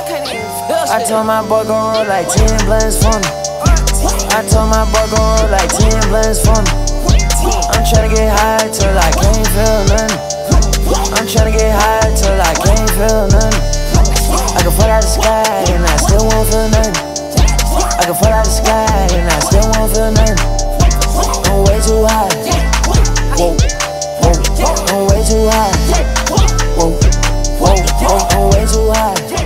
I told my boy go roll like 10 blunts for me. I told my boy go roll like 10 blunts for me. I'm tryna get high till I can't feel nothing. I'm tryna get high till I can't feel nothing. I can fall out the sky and I still won't feel nothing. I can fall out the sky and I still won't feel nothing. I'm way too high. Whoa, whoa, I'm way too high. Whoa, whoa, I'm way too high.